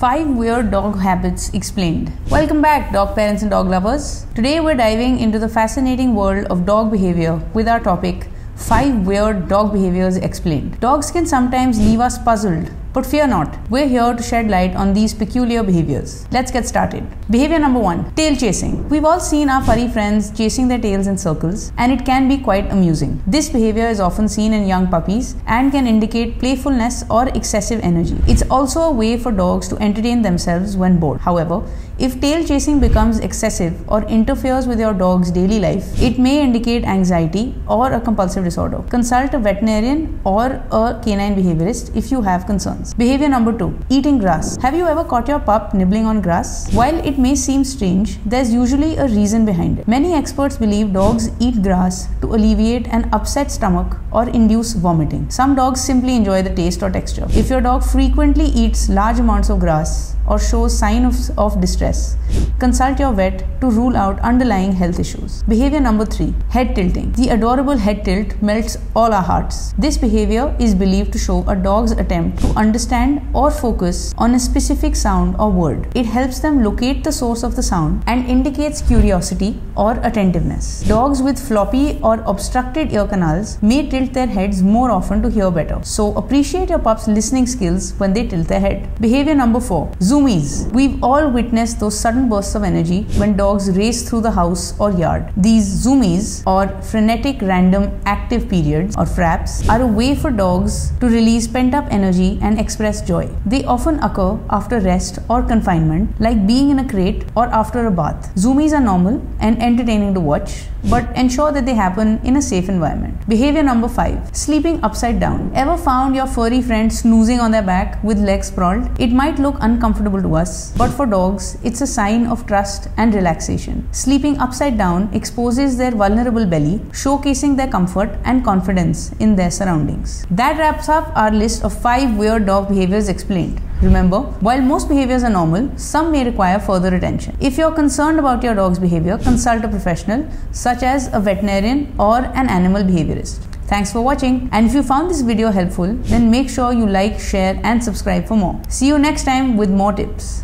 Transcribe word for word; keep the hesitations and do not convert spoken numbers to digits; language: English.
five Weird Dog Habits Explained. Welcome back, dog parents and dog lovers. Today we're diving into the fascinating world of dog behavior with our topic, five Weird Dog Behaviours Explained. Dogs can sometimes leave us puzzled, but fear not, we're here to shed light on these peculiar behaviors. Let's get started. Behavior number one, tail chasing. We've all seen our furry friends chasing their tails in circles, and it can be quite amusing. This behavior is often seen in young puppies and can indicate playfulness or excessive energy. It's also a way for dogs to entertain themselves when bored. However, if tail chasing becomes excessive or interferes with your dog's daily life, it may indicate anxiety or a compulsive disorder. Consult a veterinarian or a canine behaviorist if you have concerns. Behavior number two, eating grass. Have you ever caught your pup nibbling on grass? While it may seem strange, there's usually a reason behind it. Many experts believe dogs eat grass to alleviate an upset stomach or induce vomiting. Some dogs simply enjoy the taste or texture. If your dog frequently eats large amounts of grass or shows signs of, of distress, consult your vet to rule out underlying health issues. Behavior number three, head tilting. The adorable head tilt melts all our hearts. This behavior is believed to show a dog's attempt to understand or focus on a specific sound or word. It helps them locate the source of the sound and indicates curiosity or attentiveness. Dogs with floppy or obstructed ear canals may tilt their heads more often to hear better. So appreciate your pup's listening skills when they tilt their head. Behavior number four, zoomies. We've all witnessed those sudden bursts of energy when dogs race through the house or yard. These zoomies, or frenetic random active periods or fraps, are a way for dogs to release pent-up energy and express joy. They often occur after rest or confinement, like being in a crate or after a bath. Zoomies are normal and entertaining to watch, but ensure that they happen in a safe environment. Behavior number five, sleeping upside down. Ever found your furry friend snoozing on their back with legs sprawled? It might look uncomfortable to us, but for dogs, it's a sign of trust and relaxation. Sleeping upside down exposes their vulnerable belly, showcasing their comfort and confidence in their surroundings. That wraps up our list of five Weird Dog Behaviors Explained. Remember, while most behaviors are normal, some may require further attention. If you're concerned about your dog's behavior, consult a professional such as a veterinarian or an animal behaviorist. Thanks for watching, and if you found this video helpful, then make sure you like, share and subscribe for more. See you next time with more tips.